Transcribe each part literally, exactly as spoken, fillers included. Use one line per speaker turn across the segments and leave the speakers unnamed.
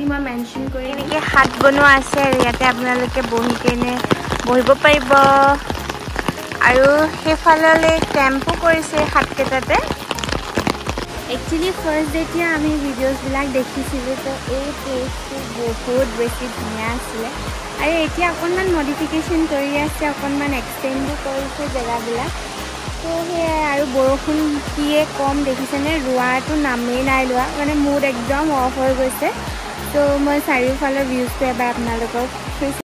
মই মেনশ্যন কৰি এনেকৈ হাত বনোৱা আছে আৰু ইয়াতে আপোনালোকে বহি কেনে বহিব পাৰিব আৰু সেইফাললৈ কেম্পো কৰিছে হাতকেইটাতে একচুৱেলি ফাৰ্ষ্ট যেতিয়া আমি ভিডিঅ'ছবিলাক দেখিছিলোঁ তো এই প্লেচটো বহুত বেছি ধুনীয়া আছিলে আৰু এতিয়া অকণমান মডিফিকেশ্যন কৰি আছে অকণমান এক্সটেণ্ডো কৰিছে জেগাবিলাক তো সেয়াই আৰু বৰষুণ কিয়ে কম দেখিছেনে ৰোৱাটো নামেই নাই লোৱা মানে মুড একদম অফ হৈ গৈছে তো মই চাৰিওফালৰ ভিউজটো এবাৰ আপোনালোকক সেই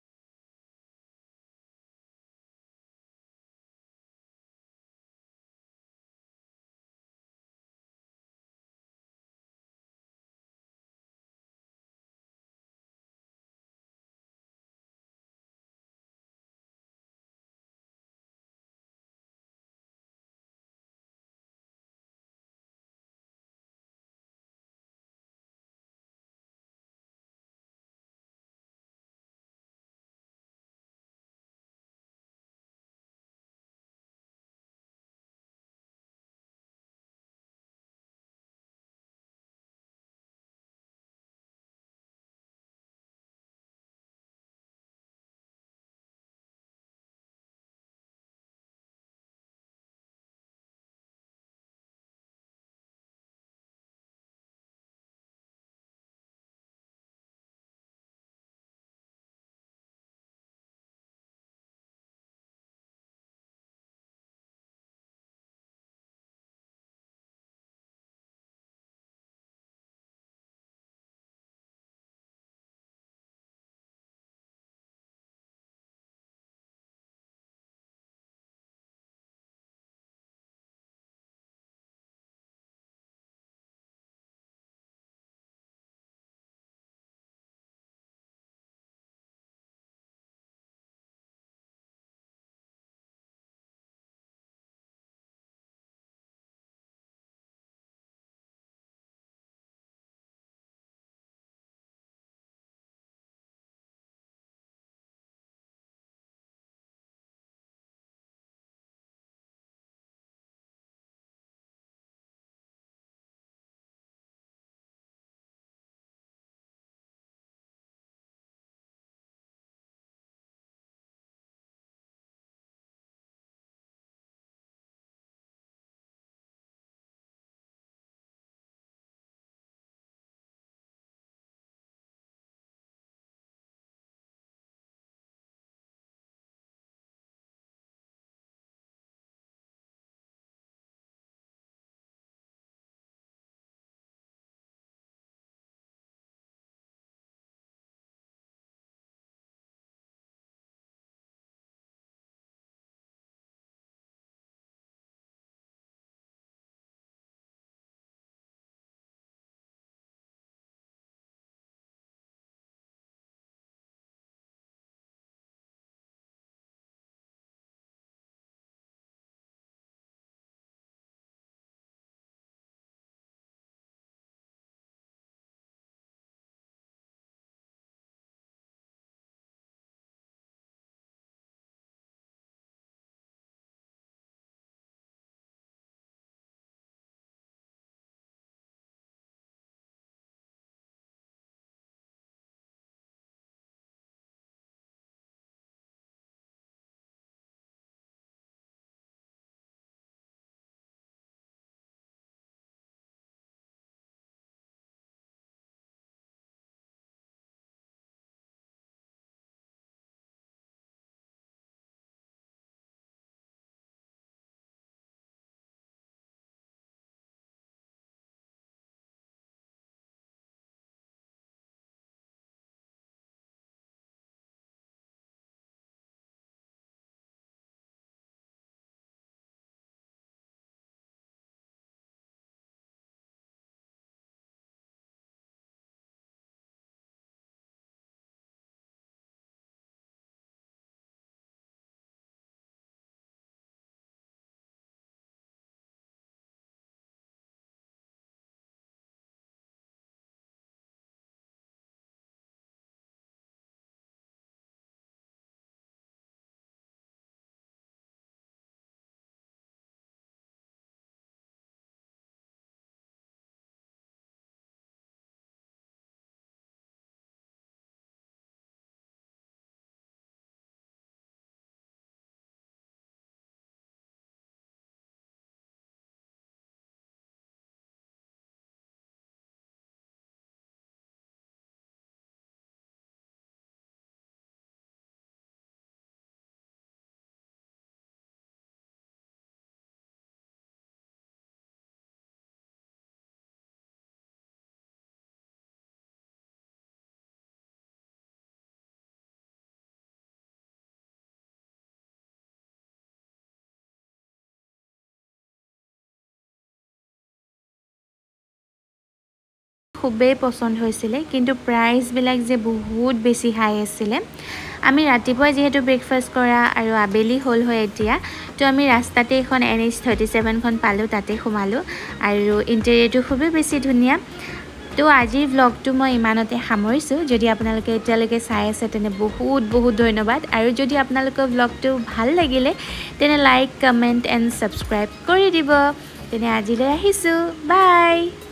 খুবেই পছন্দ হৈছিলে কিন্তু প্ৰাইচবিলাক যে বহুত বেছি হাই আছিলে আমি ৰাতিপুৱা যেহেতু ব্ৰেকফাষ্ট কৰা আৰু আবেলি হ'ল হয় এতিয়া তো আমি ৰাস্তাতে এখন এন এইচ থাৰ্টি ছেভেন খন পালোঁ তাতে সোমালোঁ আৰু ইণ্টেৰিয়ৰটো খুবেই বেছি ধুনীয়া তো আজিৰ ব্লগটো মই ইমানতে সামৰিছোঁ যদি আপোনালোকে এতিয়ালৈকে চাই আছে তেনে বহুত বহুত ধন্যবাদ আৰু যদি আপোনালোকৰ ব্লগটো ভাল লাগিলে তেনে লাইক কমেণ্ট এণ্ড ছাবস্ক্ৰাইব কৰি দিব তেনে আজিলৈ আহিছোঁ বাই